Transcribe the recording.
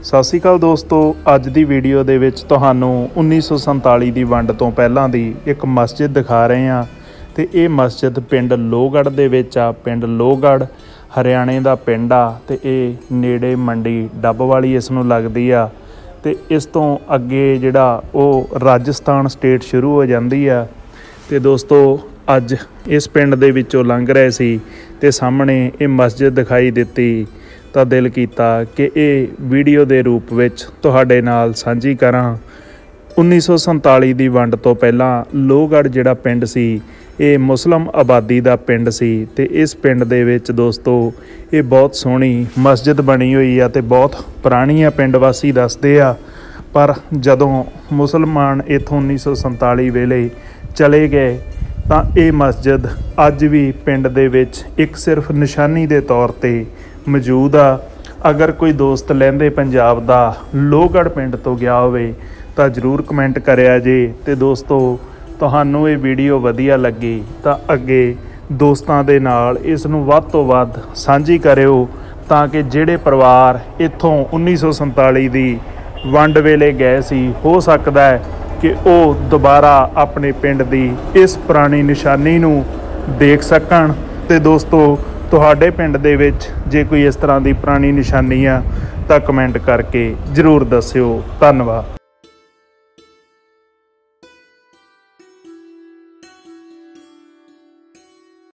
ਸਤਿ ਸ਼੍ਰੀ ਅਕਾਲ ਦੋਸਤੋ, ਅੱਜ ਦੀ ਵੀਡੀਓ ਦੇ ਵਿੱਚ ਤੁਹਾਨੂੰ 1947 ਦੀ ਵੰਡ ਤੋਂ ਪਹਿਲਾਂ ਦੀ ਇੱਕ ਮਸਜਿਦ ਦਿਖਾ ਰਹੇ ਹਾਂ। ਤੇ ਇਹ ਮਸਜਿਦ ਪਿੰਡ ਲੋਹਗੜ੍ਹ ਦੇ ਵਿੱਚ ਆ। ਪਿੰਡ ਲੋਹਗੜ੍ਹ ਹਰਿਆਣੇ ਦਾ ਪਿੰਡ ਆ ਤੇ ਇਹ ਨੇੜੇ ਮੰਡੀ ਡੱਬ ਵਾਲੀ ਇਸ ਨੂੰ ਲੱਗਦੀ ਆ। ਤੇ ਇਸ ਤੋਂ ਅੱਗੇ ਜਿਹੜਾ ਉਹ ਰਾਜਸਥਾਨ ਸਟੇਟ ਸ਼ੁਰੂ ਹੋ ਜਾਂਦੀ ਆ। ਤੇ ਦੋਸਤੋ ਅੱਜ ਇਸ ਪਿੰਡ ਦੇ ਵਿੱਚੋਂ ਲੰਘ ਰਹੇ ਸੀ ਤੇ ਸਾਹਮਣੇ ਇਹ ਮਸਜਿਦ ਦਿਖਾਈ ਦਿੱਤੀ ਤਾਂ ਦਿਲ ਕੀਤਾ ਕਿ ਇਹ ਵੀਡੀਓ ਦੇ ਰੂਪ ਵਿੱਚ ਤੁਹਾਡੇ ਨਾਲ ਸਾਂਝੀ ਕਰਾਂ। 1947 ਦੀ ਵੰਡ ਤੋਂ ਪਹਿਲਾਂ ਲੋਹਗੜ੍ਹ ਜਿਹੜਾ ਪਿੰਡ ਸੀ ਇਹ ਮੁਸਲਿਮ ਆਬਾਦੀ ਦਾ ਪਿੰਡ ਸੀ। ਤੇ ਇਸ ਪਿੰਡ ਦੇ ਵਿੱਚ ਦੋਸਤੋ ਇਹ ਬਹੁਤ ਸੋਹਣੀ ਮਸਜਿਦ ਬਣੀ ਹੋਈ ਆ ਤੇ ਬਹੁਤ ਪੁਰਾਣੀ ਆ, ਪਿੰਡ ਵਾਸੀ ਦੱਸਦੇ ਆ। ਪਰ ਜਦੋਂ ਮੁਸਲਮਾਨ ਇੱਥੋਂ 1947 ਵੇਲੇ ਚਲੇ ਗਏ ਤਾਂ ਇਹ ਮਸਜਿਦ ਅੱਜ ਵੀ ਪਿੰਡ ਦੇ ਵਿੱਚ ਇੱਕ ਸਿਰਫ ਨਿਸ਼ਾਨੀ ਦੇ ਤੌਰ 'ਤੇ ਮੌਜੂਦ ਆ। ਅਗਰ ਕੋਈ ਦੋਸਤ ਲਹਿੰਦੇ ਪੰਜਾਬ ਦਾ ਲੋਹਗੜ੍ਹ ਪਿੰਡ ਤੋਂ ਗਿਆ ਹੋਵੇ ਤਾਂ ਜ਼ਰੂਰ ਕਮੈਂਟ ਕਰਿਆ ਜੇ। ਤੇ ਦੋਸਤੋ ਤੁਹਾਨੂੰ ਇਹ ਵੀਡੀਓ ਵਧੀਆ ਲੱਗੀ ਤਾਂ ਅੱਗੇ ਦੋਸਤਾਂ ਦੇ ਨਾਲ ਇਸ ਨੂੰ ਵੱਧ ਤੋਂ ਵੱਧ ਸਾਂਝੀ ਕਰਿਓ ਤਾਂ ਕਿ ਜਿਹੜੇ ਪਰਿਵਾਰ ਇੱਥੋਂ 1947 ਦੀ ਵੰਡ ਵੇਲੇ ਗਏ ਸੀ, ਹੋ ਸਕਦਾ ਹੈ ਕਿ ਉਹ ਦੁਬਾਰਾ ਆਪਣੇ ਪਿੰਡ ਦੀ ਇਸ ਪੁਰਾਣੀ ਨਿਸ਼ਾਨੀ ਨੂੰ ਦੇਖ ਸਕਣ। ਤੇ ਦੋਸਤੋ ਤੁਹਾਡੇ ਪਿੰਡ ਦੇ ਵਿੱਚ ਜੇ ਕੋਈ ਇਸ ਤਰ੍ਹਾਂ ਦੀ ਪੁਰਾਣੀ ਨਿਸ਼ਾਨੀ ਆ ਤਾਂ ਕਮੈਂਟ ਕਰਕੇ ਜ਼ਰੂਰ ਦੱਸਿਓ। ਧੰਨਵਾਦ।